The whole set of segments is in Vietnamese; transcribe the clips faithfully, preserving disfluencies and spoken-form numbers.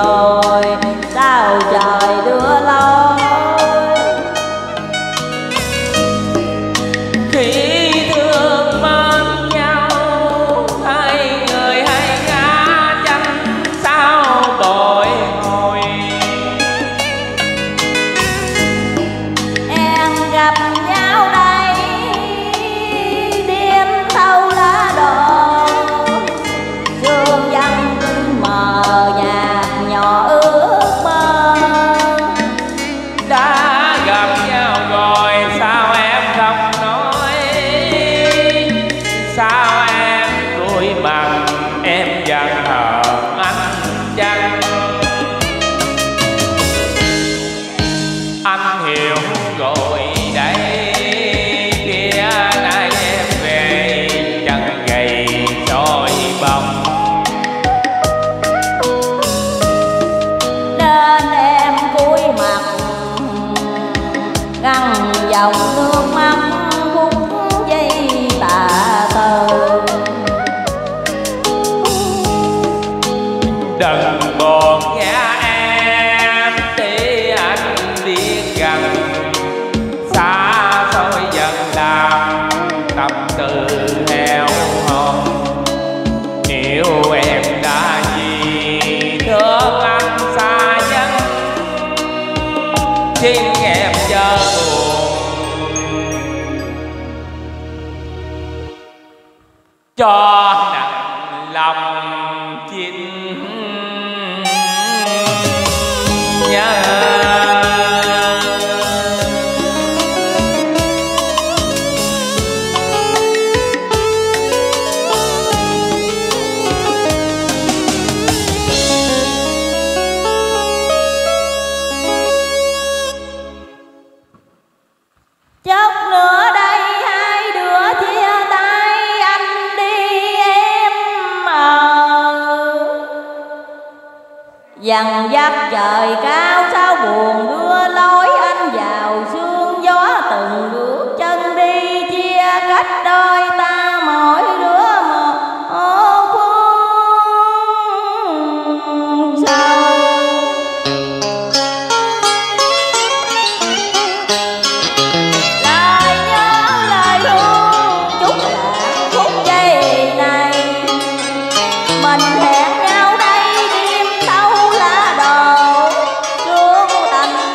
rồi sao trời đưa lối. Khi thương mến nhau hai người hay ngã tranh sao bồi hồi. Em gặp nhau đây đêm thâu lá đỏ, sương vắng mờ nhạt nhỏ ước mơ. Đã gặp nhau rồi sao em không nói, sao em cúi mặt em vẫn thờ anh chăng. Anh hiểu rồi đây kia nay em về chân gầy soi bóng. Nên em cúi mặt ngăn dòng nước mắt phút giây tạ từ. Đừng buồn nha em tí anh biết gần xa xôi dần làm tâm tư heo hon. Nếu em đã vì thương anh xa nhân xin em chớ buồn cho nặng lòng chinh nhớ. Chốc nữa đây hai đứa chia tay anh đi em mờ. Dằn dắt trời cao sao buồn đưa lối anh vào sương gió từng bước chân đi chia cách đôi ta mỗi đứa một phương sâu. Lời nhớ lời thương chút lãng phút giây này, mình hẹn nhau đây đêm thâu lá đổ, sương tành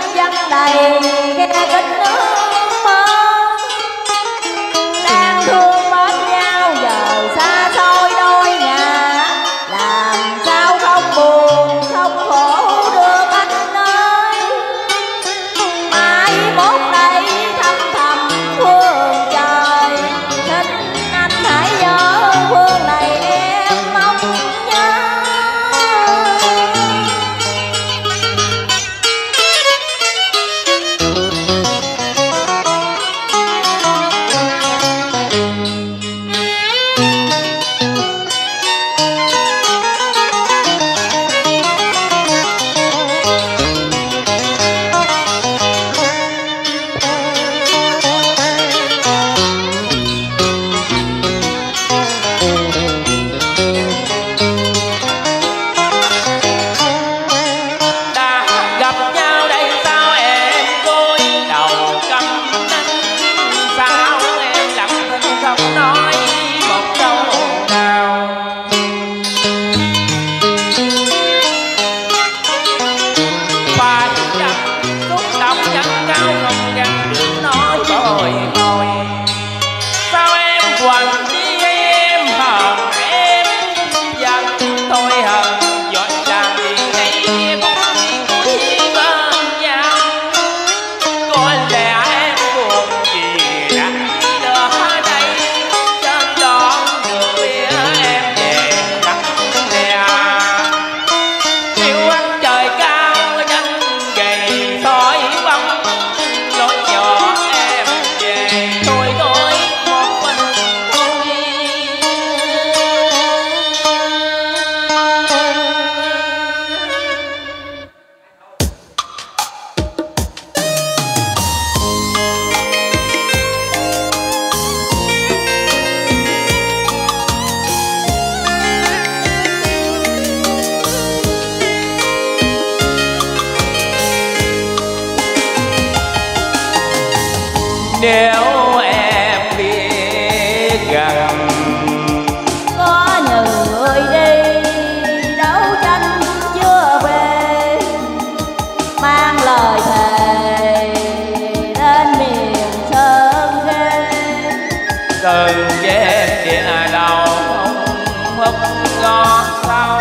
Nếu em biết rằng có những người đi đấu tranh chưa về, mang lời thề đến miền sơn ghê. từng ghét địa đầu mất ngó sau.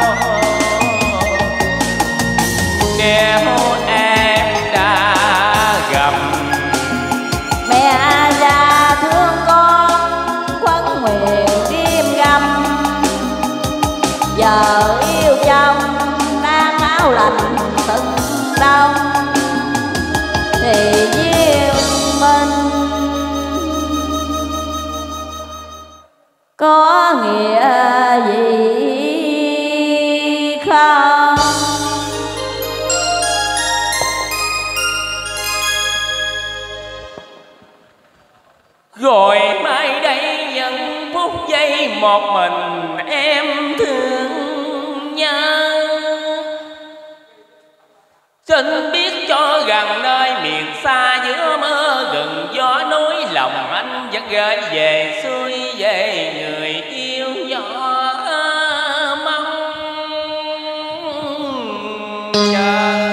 Nếu em đã gặp Mẹ già thương con khuất nguyện đêm găm, giờ yêu chồng đang áo lạnh từng đông, thì duyên mình có nghĩa gì không? rồi mai đây những phút giây một mình em thương nhớ. Xin biết cho gần nơi miền xa giữa mơ gần gió núi, lòng anh vẫn gửi về xuôi về người yêu gió mong chờ.